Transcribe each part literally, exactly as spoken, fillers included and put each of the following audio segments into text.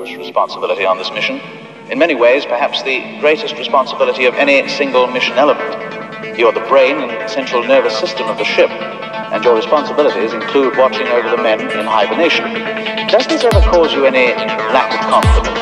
enormous responsibility on this mission. In many ways, perhaps the greatest responsibility of any single mission element. You're the brain and central nervous system of the ship, and your responsibilities include watching over the men in hibernation. Does this ever cause you any lack of confidence?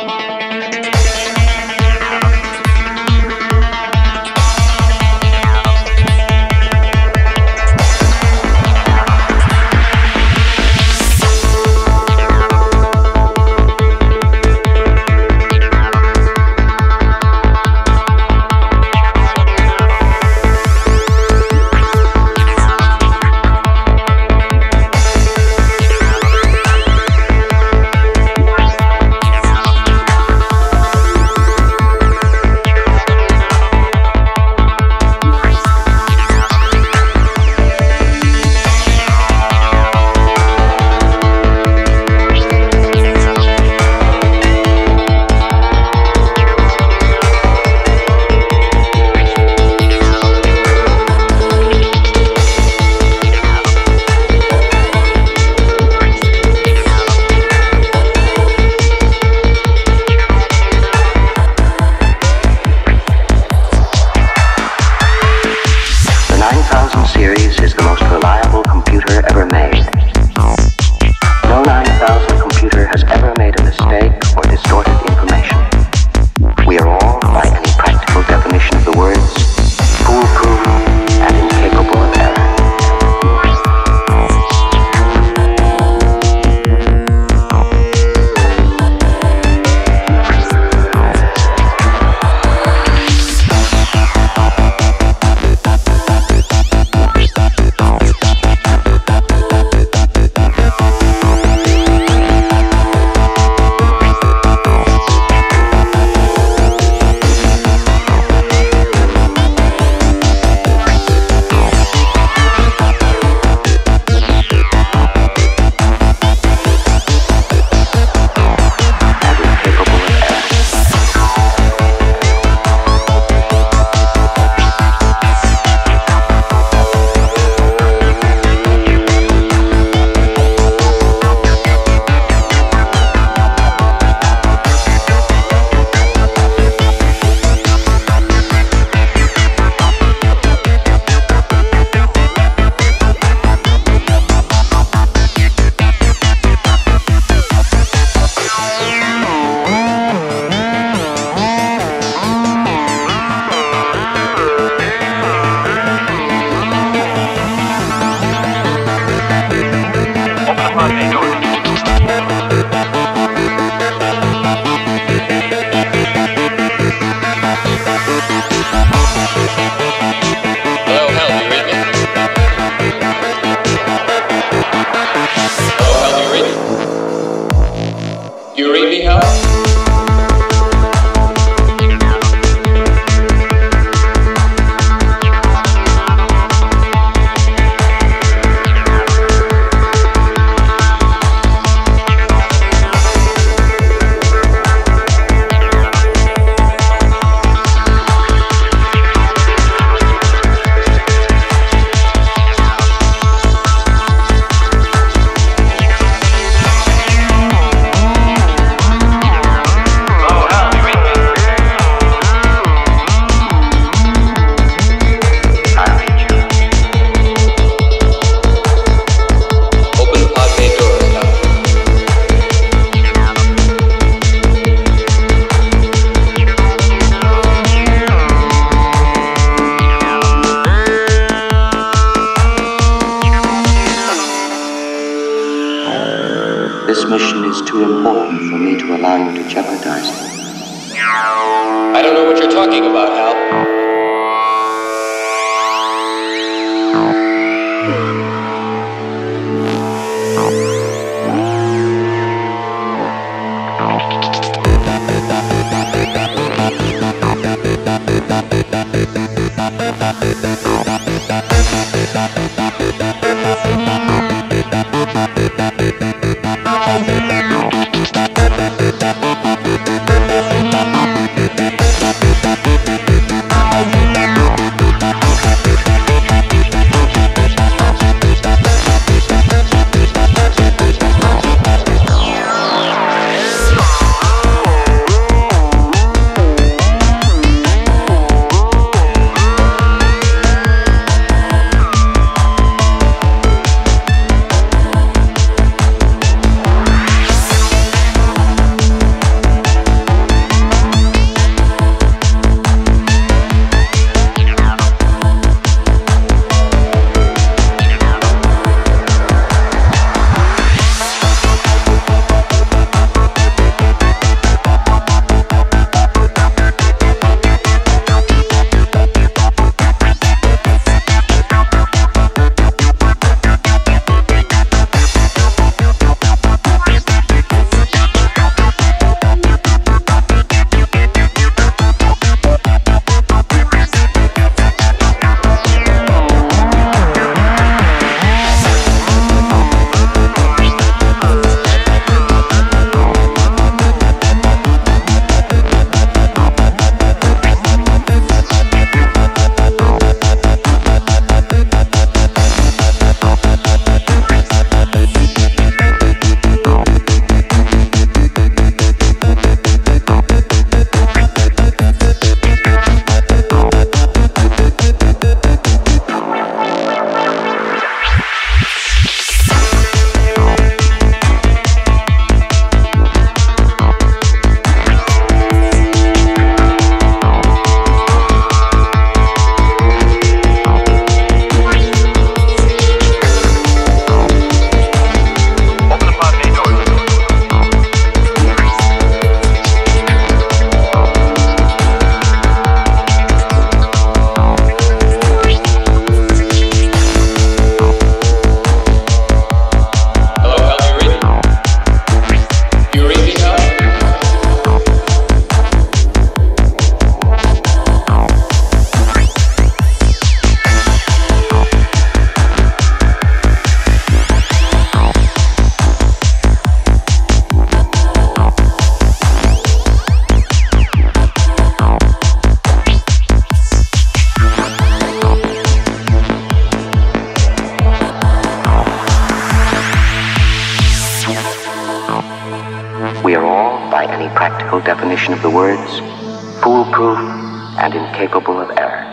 This mission is too important for me to allow you to jeopardize it. I don't know what you're talking about, Hal. any practical definition of the words, foolproof and incapable of error.